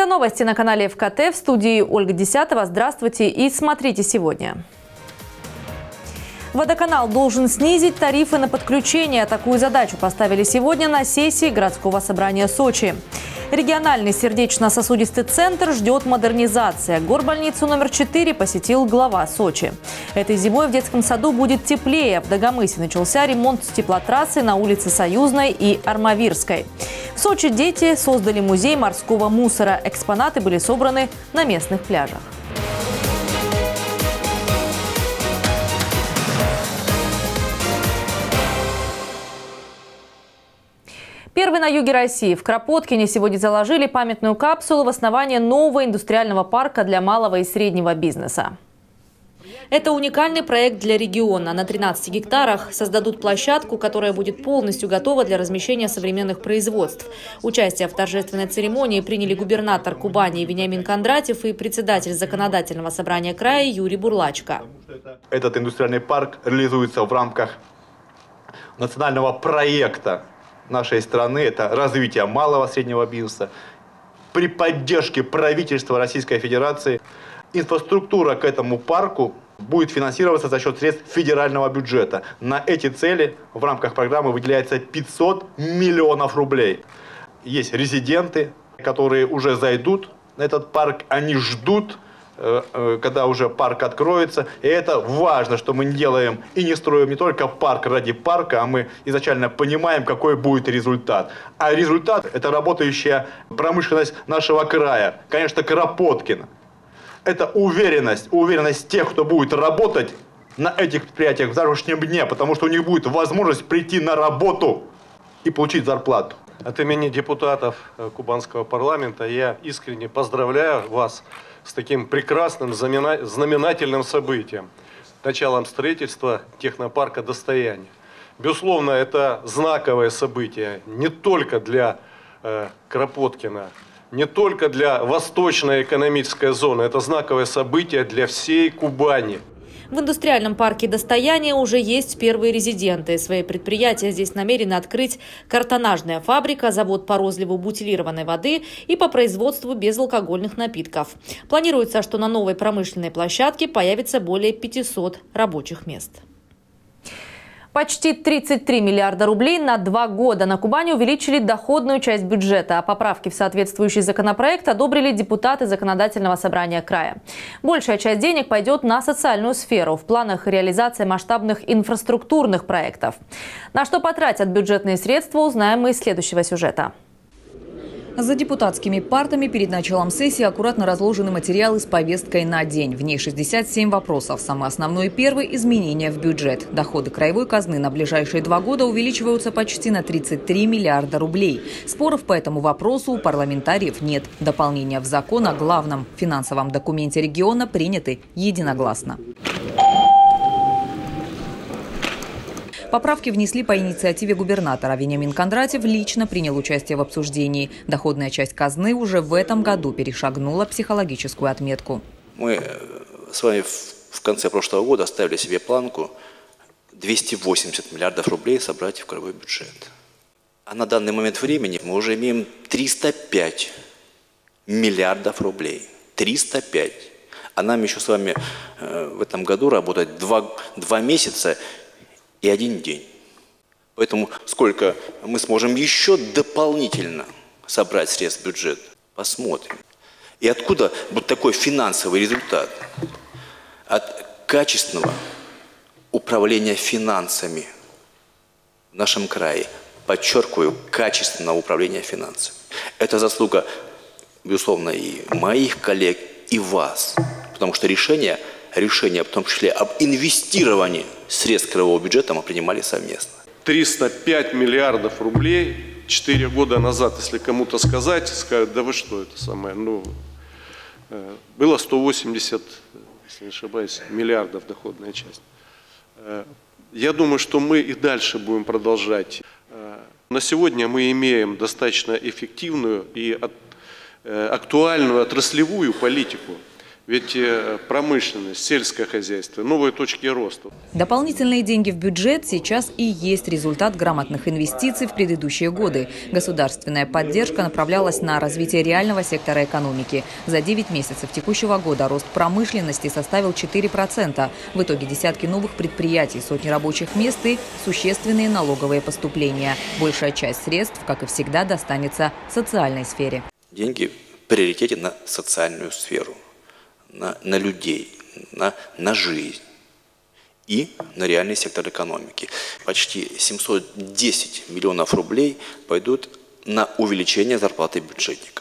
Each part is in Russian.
новости на канале ФКТ. В студии Ольга Десятова. Здравствуйте и смотрите сегодня. Водоканал должен снизить тарифы на подключение. Такую задачу поставили сегодня на сессии городского собрания Сочи. Региональный сердечно-сосудистый центр ждет модернизация. Горбольницу номер 4 посетил глава Сочи. Этой зимой в детском саду будет теплее. В Дагомысе начался ремонт теплотрассы на улице Союзной и Армавирской. В Сочи дети создали музей морского мусора. Экспонаты были собраны на местных пляжах. Первый на юге России. В Кропоткине сегодня заложили памятную капсулу в основании нового индустриального парка для малого и среднего бизнеса. Это уникальный проект для региона. На 13 гектарах создадут площадку, которая будет полностью готова для размещения современных производств. Участие в торжественной церемонии приняли губернатор Кубани Вениамин Кондратьев и председатель законодательного собрания края Юрий Бурлачко. Этот индустриальный парк реализуется в рамках национального проекта нашей страны. Это развитие малого и среднего бизнеса. При поддержке правительства Российской Федерации инфраструктура к этому парку будет финансироваться за счет средств федерального бюджета. На эти цели в рамках программы выделяется 500 миллионов рублей. Есть резиденты, которые уже зайдут на этот парк, они ждут, когда уже парк откроется. И это важно, что мы не делаем и не строим не только парк ради парка, а мы изначально понимаем, какой будет результат. А результат – это работающая промышленность нашего края, конечно, Кропоткина. Это уверенность тех, кто будет работать на этих предприятиях в завтрашнем дне, потому что у них будет возможность прийти на работу и получить зарплату. От имени депутатов Кубанского парламента я искренне поздравляю вас с таким прекрасным знаменательным событием – началом строительства технопарка «Достояние». Безусловно, это знаковое событие не только для Кропоткина, не только для Восточной экономической зоны, это знаковое событие для всей Кубани. В индустриальном парке «Достояние» уже есть первые резиденты. Свои предприятия здесь намерены открыть картонажная фабрика, завод по розливу бутилированной воды и по производству безалкогольных напитков. Планируется, что на новой промышленной площадке появится более 500 рабочих мест. Почти 33 миллиарда рублей на 2 года на Кубани увеличили доходную часть бюджета. А поправки в соответствующий законопроект одобрили депутаты законодательного собрания края. Большая часть денег пойдет на социальную сферу. В планах реализация масштабных инфраструктурных проектов. На что потратят бюджетные средства, узнаем мы из следующего сюжета. За депутатскими партами перед началом сессии аккуратно разложены материалы с повесткой на день. В ней 67 вопросов. Самый основной и первый – изменения в бюджет. Доходы краевой казны на ближайшие 2 года увеличиваются почти на 33 миллиарда рублей. Споров по этому вопросу у парламентариев нет. Дополнения в закон о главном финансовом документе региона приняты единогласно. Поправки внесли по инициативе губернатора. Вениамин Кондратьев лично принял участие в обсуждении. Доходная часть казны уже в этом году перешагнула психологическую отметку. Мы с вами в конце прошлого года ставили себе планку 280 миллиардов рублей собрать в краевой бюджет. А на данный момент времени мы уже имеем 305 миллиардов рублей. 305. А нам еще с вами в этом году работать 2 месяца и 1 день. Поэтому сколько мы сможем еще дополнительно собрать средств в бюджет, посмотрим. И откуда будет такой финансовый результат? От качественного управления финансами в нашем крае. Подчеркиваю, качественного управления финансами. Это заслуга, безусловно, и моих коллег, и вас. Потому что решение, в том числе об инвестировании средств краевого бюджета, мы принимали совместно. 305 миллиардов рублей 4 года назад, если кому-то сказать, скажут, да вы что, это самое, было 180, если не ошибаюсь, миллиардов доходная часть. Я думаю, что мы и дальше будем продолжать. На сегодня мы имеем достаточно эффективную и актуальную отраслевую политику. Ведь промышленность, сельское хозяйство, новые точки роста. Дополнительные деньги в бюджет сейчас и есть результат грамотных инвестиций в предыдущие годы. Государственная поддержка направлялась на развитие реального сектора экономики. За 9 месяцев текущего года рост промышленности составил 4%. В итоге десятки новых предприятий, сотни рабочих мест и существенные налоговые поступления. Большая часть средств, как и всегда, достанется социальной сфере. Деньги в приоритете на социальную сферу. На людей, на жизнь и на реальный сектор экономики. Почти 710 миллионов рублей пойдут на увеличение зарплаты бюджетникам.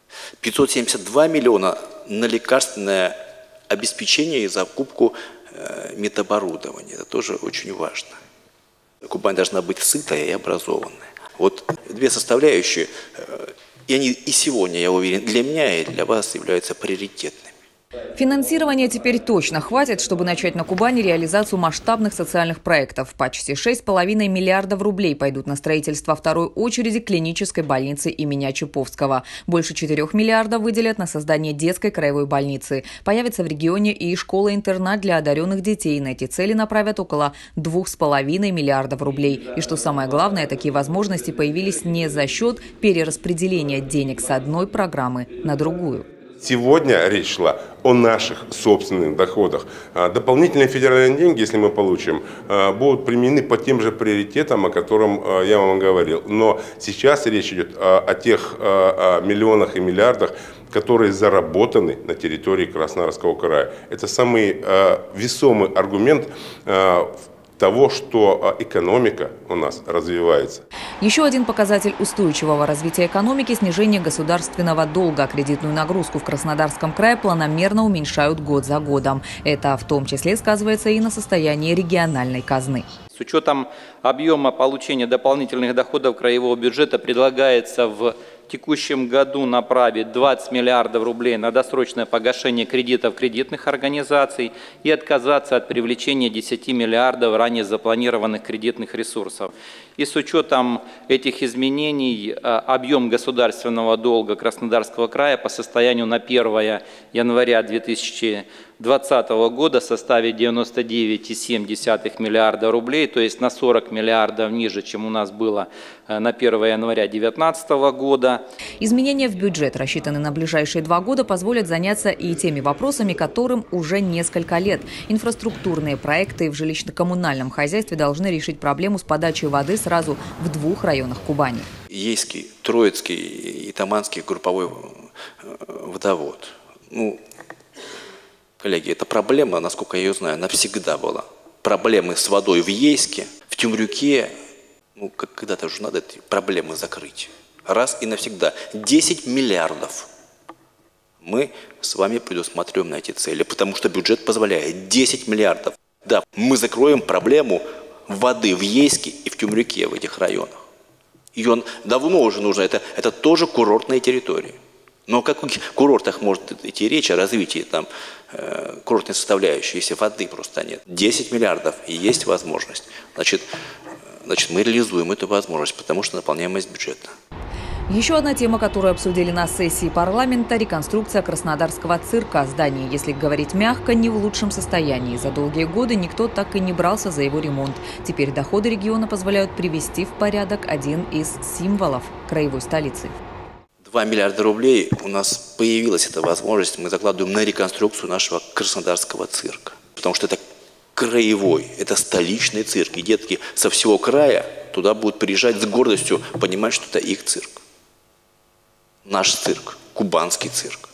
572 миллиона на лекарственное обеспечение и закупку медоборудования. Это тоже очень важно. Кубань должна быть сытая и образованная. Вот две составляющие, и они и сегодня, я уверен, для меня и для вас являются приоритетными. Финансирования теперь точно хватит, чтобы начать на Кубани реализацию масштабных социальных проектов. Почти 6,5 миллиардов рублей пойдут на строительство второй очереди клинической больницы имени Чуповского. Больше 4 миллиардов выделят на создание детской краевой больницы. Появится в регионе и школа-интернат для одаренных детей. На эти цели направят около 2,5 миллиардов рублей. И что самое главное, такие возможности появились не за счет перераспределения денег с одной программы на другую. Сегодня речь шла о наших собственных доходах. Дополнительные федеральные деньги, если мы получим, будут применены по тем же приоритетам, о котором я вам говорил. Но сейчас речь идет о тех миллионах и миллиардах, которые заработаны на территории Краснодарского края. Это самый весомый аргумент того, что экономика у нас развивается. Еще один показатель устойчивого развития экономики – снижение государственного долга. Кредитную нагрузку в Краснодарском крае планомерно уменьшают год за годом. Это в том числе сказывается и на состоянии региональной казны. С учетом объема получения дополнительных доходов краевого бюджета предлагается в текущем году направить 20 миллиардов рублей на досрочное погашение кредитов кредитных организаций и отказаться от привлечения 10 миллиардов ранее запланированных кредитных ресурсов. И с учетом этих изменений объем государственного долга Краснодарского края по состоянию на 1 января 2020 года составит 99,7 миллиарда рублей, то есть на 40 миллиардов ниже, чем у нас было на 1 января 2019 года. Изменения в бюджет, рассчитанные на ближайшие 2 года, позволят заняться и теми вопросами, которым уже несколько лет. Инфраструктурные проекты в жилищно-коммунальном хозяйстве должны решить проблему с подачей воды сразу в 2 районах Кубани. Ейский, Троицкий и Таманский групповой водовод. Коллеги, эта проблема, насколько я ее знаю, навсегда была. Проблемы с водой в Ейске, в Темрюке, когда-то уже надо эти проблемы закрыть. Раз и навсегда. 10 миллиардов мы с вами предусматриваем на эти цели, потому что бюджет позволяет 10 миллиардов. Да, мы закроем проблему воды в Ейске и в Темрюке, в этих районах. Ее давно уже нужно, это тоже курортные территории. Но о каких курортах может идти речь, о развитии там курортной составляющей, если воды просто нет? 10 миллиардов и есть возможность. Значит, мы реализуем эту возможность, потому что наполняемость бюджета. Еще одна тема, которую обсудили на сессии парламента – реконструкция Краснодарского цирка. Здание, если говорить мягко, не в лучшем состоянии. За долгие годы никто так и не брался за его ремонт. Теперь доходы региона позволяют привести в порядок один из символов краевой столицы. 2 миллиарда рублей у нас появилась эта возможность. Мы закладываем на реконструкцию нашего Краснодарского цирка. Потому что это краевой, это столичный цирк. И детки со всего края туда будут приезжать с гордостью, понимать, что это их цирк. Наш цирк, кубанский цирк.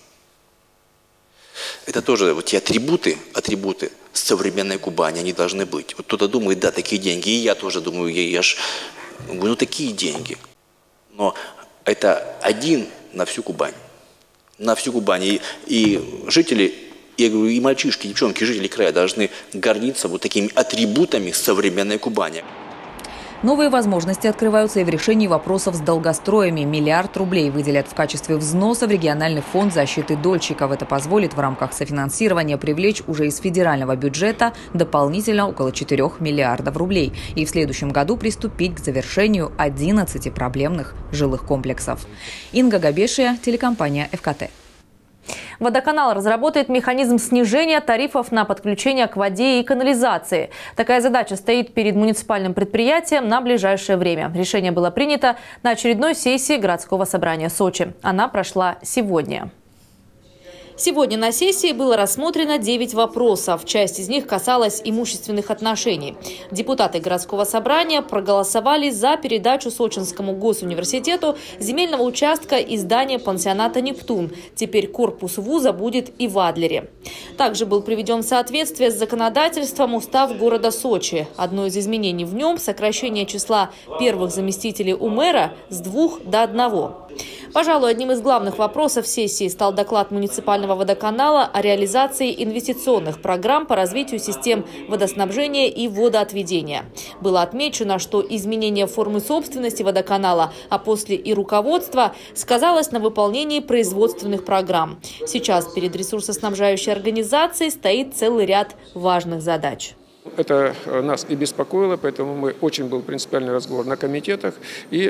Это тоже вот те атрибуты современной Кубани, они должны быть. Вот кто-то думает, да, такие деньги. И я тоже думаю, такие деньги. Но это один на всю Кубань. На всю Кубань. И жители, я говорю, и мальчишки, и девчонки, жители края должны гордиться вот такими атрибутами современной Кубани. Новые возможности открываются и в решении вопросов с долгостроями. 1 миллиард рублей выделят в качестве взноса в региональный фонд защиты дольщиков. Это позволит в рамках софинансирования привлечь уже из федерального бюджета дополнительно около 4 миллиардов рублей. И в следующем году приступить к завершению 11 проблемных жилых комплексов. Инга Габешия, телекомпания ФКТ. Водоканал разработает механизм снижения тарифов на подключение к воде и канализации. Такая задача стоит перед муниципальным предприятием на ближайшее время. Решение было принято на очередной сессии городского собрания Сочи. Она прошла сегодня. Сегодня на сессии было рассмотрено 9 вопросов. Часть из них касалась имущественных отношений. Депутаты городского собрания проголосовали за передачу Сочинскому госуниверситету земельного участка и здания пансионата «Нептун». Теперь корпус вуза будет и в Адлере. Также был приведен в соответствие с законодательством устав города Сочи. Одно из изменений в нем – сокращение числа первых заместителей у мэра с 2 до 1. Пожалуй, одним из главных вопросов сессии стал доклад муниципального водоканала о реализации инвестиционных программ по развитию систем водоснабжения и водоотведения. Было отмечено, что изменение формы собственности водоканала, а после и руководства, сказалось на выполнении производственных программ. Сейчас перед ресурсоснабжающей организацией стоит целый ряд важных задач. Это нас и беспокоило, поэтому очень был принципиальный разговор на комитетах. И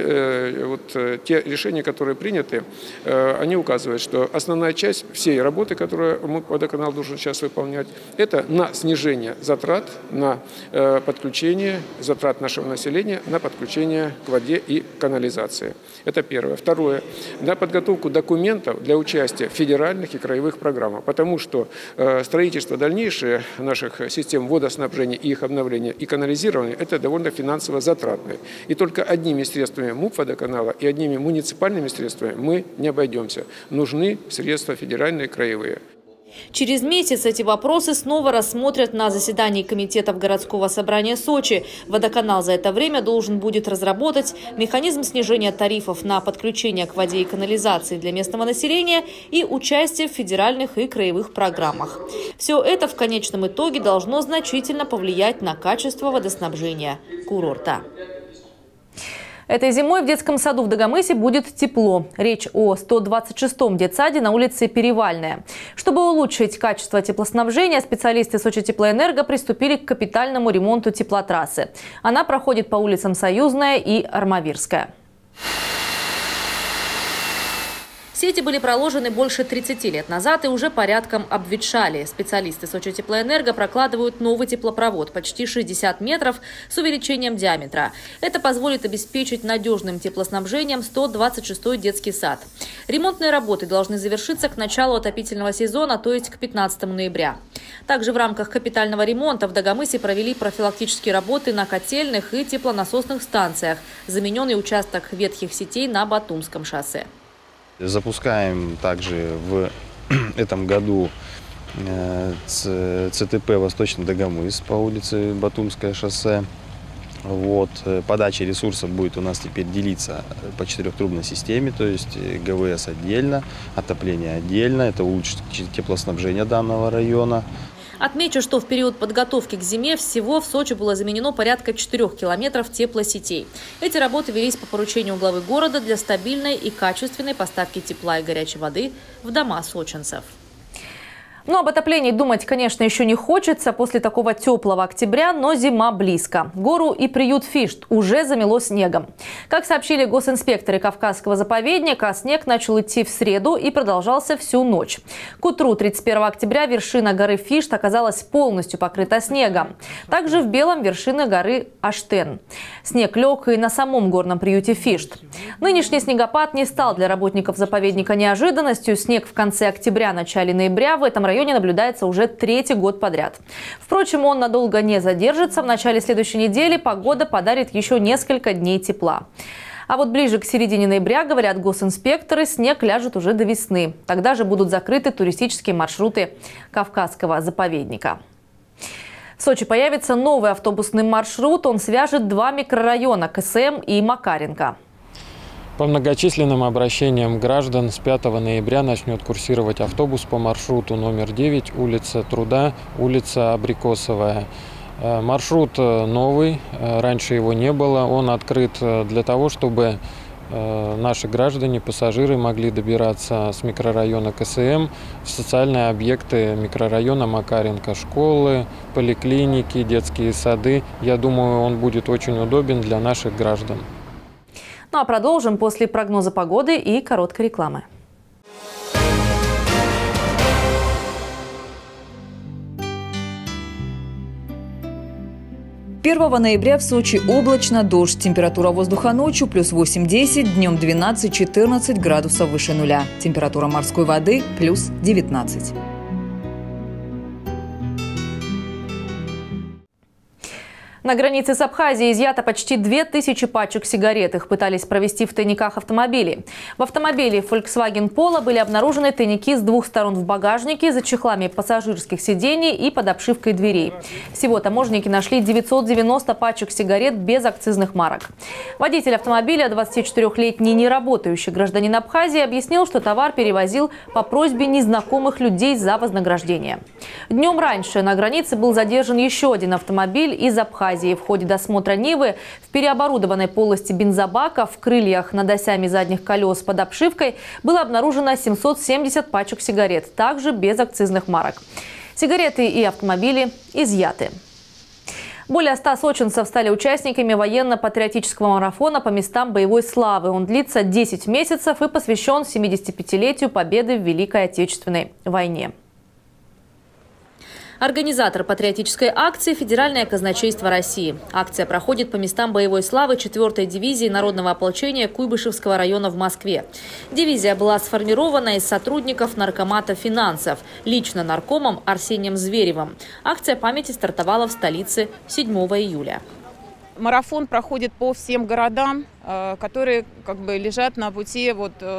те решения, которые приняты, они указывают, что основная часть всей работы, которую водоканал должен сейчас выполнять, это на снижение затрат на подключение, затрат нашего населения на подключение к воде и канализации. Это первое. Второе. На подготовку документов для участия в федеральных и краевых программах. Потому что строительство дальнейшее наших систем водоснабжения и их обновление и канализирование – это довольно финансово затратно. И только одними средствами МУП водоканала и одними муниципальными средствами мы не обойдемся. Нужны средства федеральные и краевые. Через месяц эти вопросы снова рассмотрят на заседании комитетов городского собрания Сочи. Водоканал за это время должен будет разработать механизм снижения тарифов на подключение к воде и канализации для местного населения и участие в федеральных и краевых программах. Все это в конечном итоге должно значительно повлиять на качество водоснабжения курорта. Этой зимой в детском саду в Дагомысе будет тепло. Речь о 126-м детсаде на улице Перевальная. Чтобы улучшить качество теплоснабжения, специалисты Сочи-Теплоэнерго приступили к капитальному ремонту теплотрассы. Она проходит по улицам Союзная и Армавирская. Сети были проложены больше 30 лет назад и уже порядком обветшали. Специалисты Сочи-Теплоэнерго прокладывают новый теплопровод почти 60 метров с увеличением диаметра. Это позволит обеспечить надежным теплоснабжением 126-й детский сад. Ремонтные работы должны завершиться к началу отопительного сезона, то есть к 15 ноября. Также в рамках капитального ремонта в Дагомысе провели профилактические работы на котельных и теплонасосных станциях. Замененный участок ветхих сетей на Батумском шоссе. Запускаем также в этом году ЦТП «Восточный Дагомыс» по улице Батумское шоссе. Подача ресурсов будет у нас теперь делиться по 4-трубной системе, то есть ГВС отдельно, отопление отдельно. Это улучшит теплоснабжение данного района. Отмечу, что в период подготовки к зиме всего в Сочи было заменено порядка 4 километров теплосетей. Эти работы велись по поручению главы города для стабильной и качественной поставки тепла и горячей воды в дома сочинцев. Но об отоплении думать, конечно, еще не хочется после такого теплого октября, но зима близко. Гору и приют Фишт уже замело снегом. Как сообщили госинспекторы Кавказского заповедника, снег начал идти в среду и продолжался всю ночь. К утру 31 октября вершина горы Фишт оказалась полностью покрыта снегом. Также в Белом вершина горы Аштен. Снег лег и на самом горном приюте Фишт. Нынешний снегопад не стал для работников заповедника неожиданностью. Снег в конце октября, начале ноября в этом районе наблюдается уже 3-й год подряд. Впрочем, он надолго не задержится. В начале следующей недели погода подарит еще несколько дней тепла. А вот ближе к середине ноября, говорят госинспекторы, снег ляжет уже до весны. Тогда же будут закрыты туристические маршруты Кавказского заповедника. В Сочи появится новый автобусный маршрут. Он свяжет 2 микрорайона – КСМ и Макаренко. По многочисленным обращениям граждан с 5 ноября начнет курсировать автобус по маршруту номер 9, улица Труда, улица Абрикосовая. Маршрут новый, раньше его не было. Он открыт для того, чтобы наши граждане, пассажиры могли добираться с микрорайона КСМ в социальные объекты микрорайона Макаренко, школы, поликлиники, детские сады. Я думаю, он будет очень удобен для наших граждан. Ну а продолжим после прогноза погоды и короткой рекламы. 1 ноября в Сочи облачно, дождь. Температура воздуха ночью плюс 8-10, днем 12-14 градусов выше нуля. Температура морской воды плюс 19. На границе с Абхазией изъято почти 2000 пачек сигарет. Их пытались провести в тайниках автомобилей. В автомобиле Volkswagen Polo были обнаружены тайники с двух сторон в багажнике, за чехлами пассажирских сидений и под обшивкой дверей. Всего таможенники нашли 990 пачек сигарет без акцизных марок. Водитель автомобиля, 24-летний неработающий гражданин Абхазии, объяснил, что товар перевозил по просьбе незнакомых людей за вознаграждение. Днем раньше на границе был задержан еще один автомобиль из Абхазии. В ходе досмотра Нивы в переоборудованной полости бензобака в крыльях над осями задних колес под обшивкой было обнаружено 770 пачек сигарет, также без акцизных марок. Сигареты и автомобили изъяты. Более 100 сочинцев стали участниками военно-патриотического марафона по местам боевой славы. Он длится 10 месяцев и посвящен 75-летию победы в Великой Отечественной войне. Организатор патриотической акции – Федеральное казначейство России. Акция проходит по местам боевой славы 4-й дивизии народного ополчения Куйбышевского района в Москве. Дивизия была сформирована из сотрудников Наркомата финансов, лично наркомом Арсением Зверевым. Акция памяти стартовала в столице 7 июля. Марафон проходит по всем городам, которые лежат на пути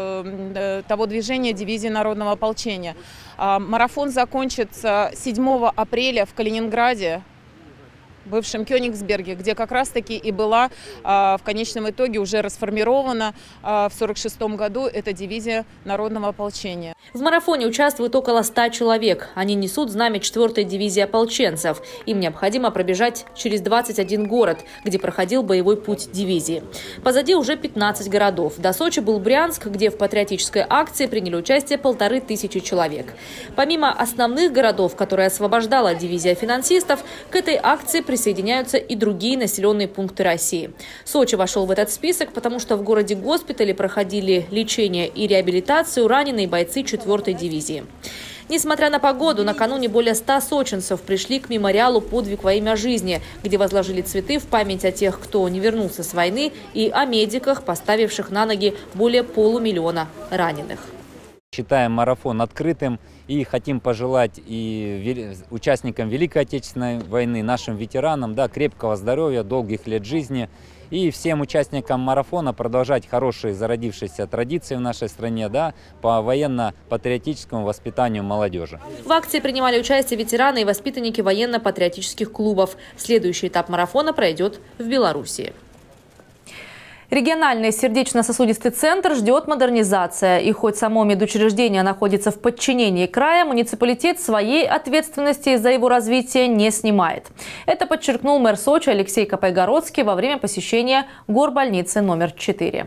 того движения дивизии народного ополчения. Марафон закончится 7 апреля в Калининграде, бывшем Кёнигсберге, где как раз-таки и была в конечном итоге уже расформирована в 1946 году эта дивизия народного ополчения. В марафоне участвует около 100 человек. Они несут знамя 4-й дивизии ополченцев. Им необходимо пробежать через 21 город, где проходил боевой путь дивизии. Позади уже 15 городов. До Сочи был Брянск, где в патриотической акции приняли участие 1500 человек. Помимо основных городов, которые освобождала дивизия финансистов, к этой акции присоединяются и другие населенные пункты России. Сочи вошел в этот список, потому что в городе-госпитале проходили лечение и реабилитацию раненые бойцы 4-й дивизии. Несмотря на погоду, накануне более 100 сочинцев пришли к мемориалу «Подвиг во имя жизни», где возложили цветы в память о тех, кто не вернулся с войны, и о медиках, поставивших на ноги более 500 000 раненых. Считаем марафон открытым и хотим пожелать и участникам Великой Отечественной войны, нашим ветеранам, крепкого здоровья, долгих лет жизни. И всем участникам марафона продолжать хорошие зародившиеся традиции в нашей стране, по военно-патриотическому воспитанию молодежи. В акции принимали участие ветераны и воспитанники военно-патриотических клубов. Следующий этап марафона пройдет в Белоруссии. Региональный сердечно-сосудистый центр ждет модернизация. И хоть само медучреждение находится в подчинении края, муниципалитет своей ответственности за его развитие не снимает. Это подчеркнул мэр Сочи Алексей Капайгородский во время посещения горбольницы номер 4.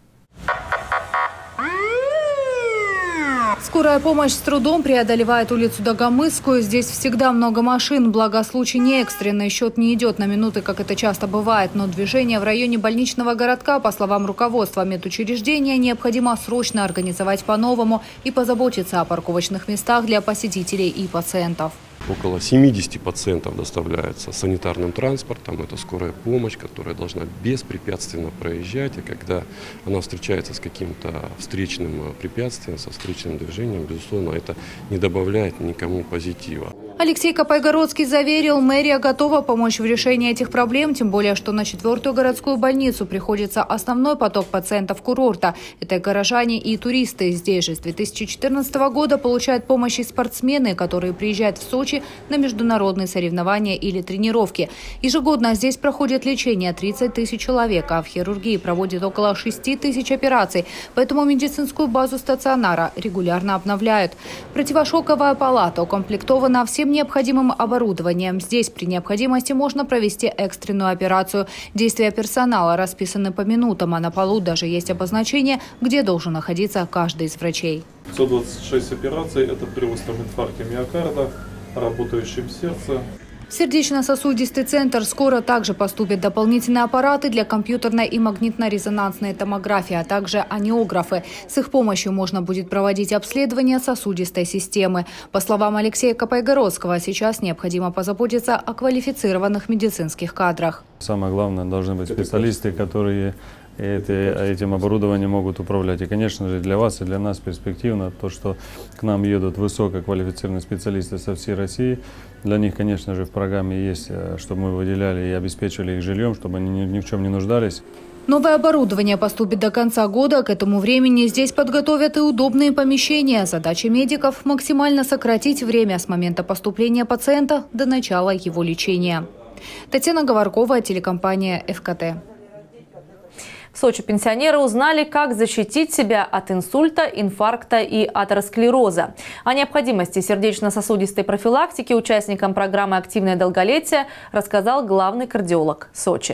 Скорая помощь с трудом преодолевает улицу Дагомысскую. Здесь всегда много машин, благо случай не экстренный. Счет не идет на минуты, как это часто бывает. Но движение в районе больничного городка, по словам руководства медучреждения, необходимо срочно организовать по-новому и позаботиться о парковочных местах для посетителей и пациентов. Около 70 пациентов доставляется санитарным транспортом. Это скорая помощь, которая должна беспрепятственно проезжать. И когда она встречается с каким-то встречным препятствием, со встречным движением, безусловно, это не добавляет никому позитива. Алексей Капайгородский заверил, мэрия готова помочь в решении этих проблем, тем более, что на 4-ю городскую больницу приходится основной поток пациентов курорта. Это горожане и туристы. Здесь же с 2014 года получают помощь и спортсмены, которые приезжают в Сочи на международные соревнования или тренировки. Ежегодно здесь проходит лечение 30 000 человек, а в хирургии проводят около 6 000 операций. Поэтому медицинскую базу стационара регулярно обновляют. Противошоковая палата укомплектована всем необходимым оборудованием. Здесь при необходимости можно провести экстренную операцию. Действия персонала расписаны по минутам, а на полу даже есть обозначение, где должен находиться каждый из врачей. 126 операций – это при остром инфаркте миокарда, работающем сердце. В сердечно-сосудистый центр скоро также поступят дополнительные аппараты для компьютерной и магнитно-резонансной томографии, а также ангиографы. С их помощью можно будет проводить обследование сосудистой системы. По словам Алексея Копайгородского, сейчас необходимо позаботиться о квалифицированных медицинских кадрах. Самое главное, должны быть специалисты, которые этим оборудованием могут управлять. И, конечно же, для вас и для нас перспективно то, что к нам едут высококвалифицированные специалисты со всей России. Для них, конечно же, в программе есть, чтобы мы выделяли и обеспечивали их жильем, чтобы они ни в чем не нуждались. Новое оборудование поступит до конца года. К этому времени здесь подготовят и удобные помещения. Задача медиков – максимально сократить время с момента поступления пациента до начала его лечения. Татьяна Говоркова, телекомпания ФКТ. В Сочи пенсионеры узнали, как защитить себя от инсульта, инфаркта и атеросклероза. О необходимости сердечно-сосудистой профилактики участникам программы «Активное долголетие» рассказал главный кардиолог Сочи.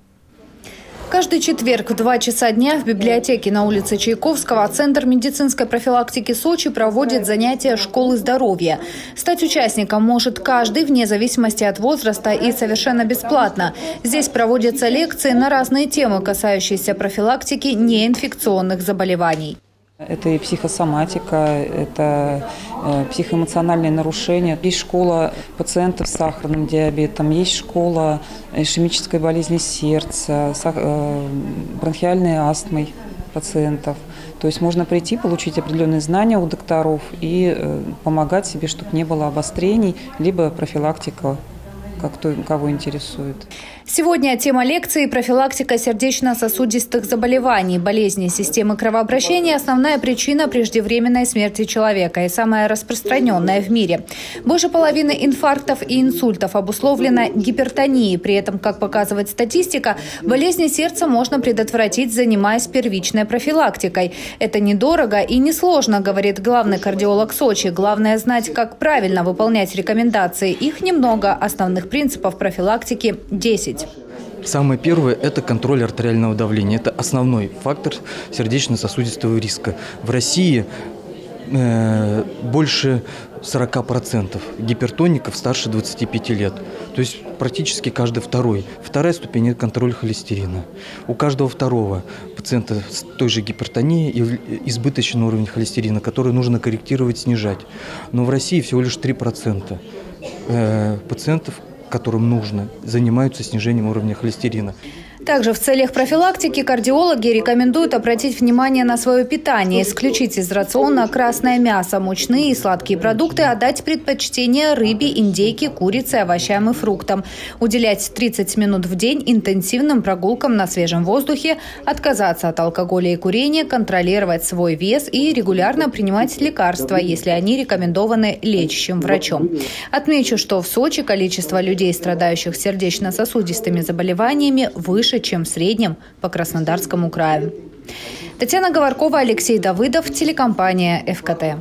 Каждый четверг в 2 часа дня в библиотеке на улице Чайковского Центр медицинской профилактики Сочи проводит занятия школы здоровья. Стать участником может каждый, вне зависимости от возраста, и совершенно бесплатно. Здесь проводятся лекции на разные темы, касающиеся профилактики неинфекционных заболеваний. Это и психосоматика, это психоэмоциональные нарушения. Есть школа пациентов с сахарным диабетом, есть школа ишемической болезни сердца, бронхиальной астмой пациентов. То есть можно прийти, получить определенные знания у докторов и помогать себе, чтобы не было обострений, либо профилактика, как кого интересует. Сегодня тема лекции – профилактика сердечно-сосудистых заболеваний, болезни системы кровообращения – основная причина преждевременной смерти человека и самая распространенная в мире. Больше половины инфарктов и инсультов обусловлено гипертонией. При этом, как показывает статистика, болезни сердца можно предотвратить, занимаясь первичной профилактикой. Это недорого и несложно, говорит главный кардиолог Сочи. Главное знать, как правильно выполнять рекомендации. Их немного, основных принципов профилактики – 10. Самое первое – это контроль артериального давления. Это основной фактор сердечно-сосудистого риска. В России больше 40% гипертоников старше 25 лет. То есть практически каждый второй. Вторая ступень – это контроль холестерина. У каждого второго пациента с той же гипертонией избыточный уровень холестерина, который нужно корректировать, снижать. Но в России всего лишь 3% пациентов, которым нужно, занимаются снижением уровня холестерина. Также в целях профилактики кардиологи рекомендуют обратить внимание на свое питание, исключить из рациона красное мясо, мучные и сладкие продукты, а дать предпочтение рыбе, индейке, курице, овощам и фруктам. Уделять 30 минут в день интенсивным прогулкам на свежем воздухе, отказаться от алкоголя и курения, контролировать свой вес и регулярно принимать лекарства, если они рекомендованы лечащим врачом. Отмечу, что в Сочи количество людей, страдающих сердечно-сосудистыми заболеваниями, выше, чем в среднем по Краснодарскому краю. Татьяна Говоркова, Алексей Давыдов, телекомпания ФКТ.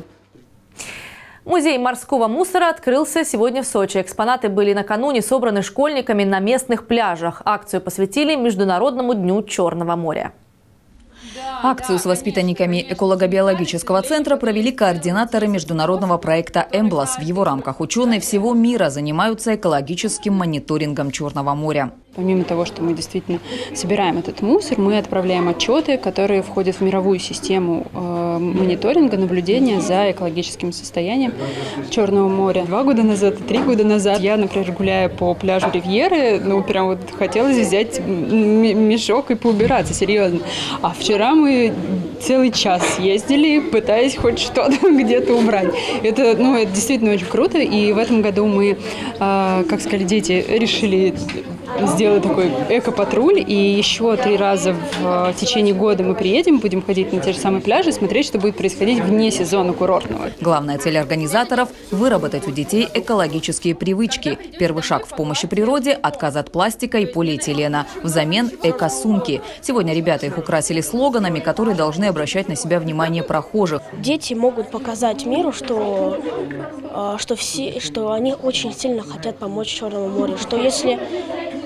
Музей морского мусора открылся сегодня в Сочи. Экспонаты были накануне собраны школьниками на местных пляжах. Акцию посвятили Международному дню Черного моря. Акцию с воспитанниками эколого-биологического центра провели координаторы международного проекта «Эмблас». В его рамках ученые всего мира занимаются экологическим мониторингом Черного моря. Помимо того, что мы действительно собираем этот мусор, мы отправляем отчеты, которые входят в мировую систему мониторинга, наблюдения за экологическим состоянием Черного моря. 2 года назад и 3 года назад я, например, гуляя по пляжу Ривьеры, прям вот хотелось взять мешок и поубираться, серьезно. А вчера мы целый час ездили, пытаясь хоть что-то где-то убрать. Это действительно очень круто, и в этом году мы, как сказали дети, решили сделать такой эко-патруль, и еще 3 раза в течение года мы приедем, будем ходить на те же самые пляжи, смотреть, что будет происходить вне сезона курортного. Главная цель организаторов – выработать у детей экологические привычки. Первый шаг в помощи природе – отказ от пластика и полиэтилена. Взамен – эко-сумки. Сегодня ребята их украсили слоганами, которые должны обращать на себя внимание прохожих. Дети могут показать миру, что они очень сильно хотят помочь Черному морю, что если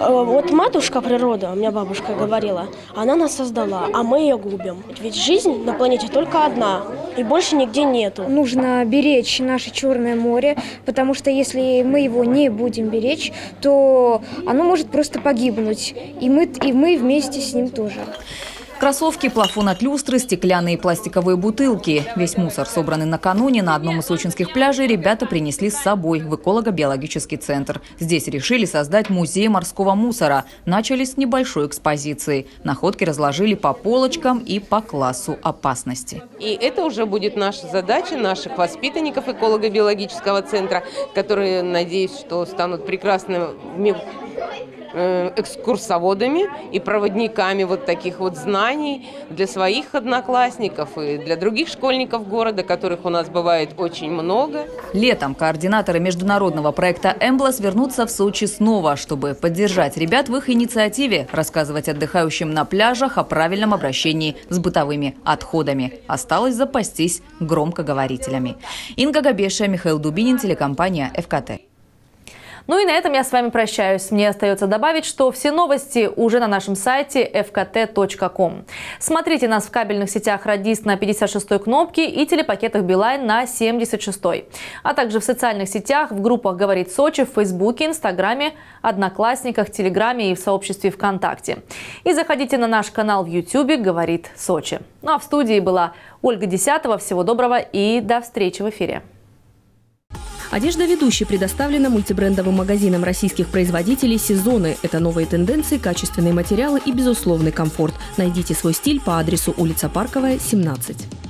Вот матушка природа, у меня бабушка говорила, она нас создала, а мы ее губим. Ведь жизнь на планете только одна, и больше нигде нету. Нужно беречь наше Черное море, потому что если мы его не будем беречь, то оно может просто погибнуть, и мы вместе с ним тоже. Кроссовки, плафон от люстры, стеклянные и пластиковые бутылки. Весь мусор, собранный накануне на одном из сочинских пляжей, ребята принесли с собой в эколого-биологический центр. Здесь решили создать музей морского мусора. Начали с небольшой экспозиции. Находки разложили по полочкам и по классу опасности. И это уже будет наша задача, наших воспитанников эколого-биологического центра, которые, надеюсь, что станут прекрасными экскурсоводами и проводниками вот таких вот знаний для своих одноклассников и для других школьников города, которых у нас бывает очень много. Летом координаторы международного проекта «Эмблас» вернутся в Сочи снова, чтобы поддержать ребят в их инициативе, рассказывать отдыхающим на пляжах о правильном обращении с бытовыми отходами. Осталось запастись громкоговорителями. Инга Габеша, Михаил Дубинин, телекомпания ФКТ. Ну и на этом я с вами прощаюсь. Мне остается добавить, что все новости уже на нашем сайте fkt.com. Смотрите нас в кабельных сетях «Радист» на 56-й кнопке и телепакетах «Билайн» на 76-й. А также в социальных сетях, в группах «Говорит Сочи», в Фейсбуке, Инстаграме, Одноклассниках, Телеграме и в сообществе ВКонтакте. И заходите на наш канал в Ютубе «Говорит Сочи». Ну а в студии была Ольга Десятова. Всего доброго и до встречи в эфире. Одежда ведущей предоставлена мультибрендовым магазином российских производителей «Сезоны». Это новые тенденции, качественные материалы и безусловный комфорт. Найдите свой стиль по адресу улица Парковая, 17.